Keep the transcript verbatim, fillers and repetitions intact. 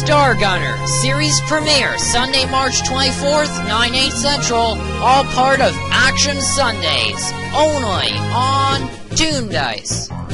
StarGunner, series premiere, Sunday, March twenty-fourth, nine, eight Central, all part of Action Sundays, only on TOONDISE.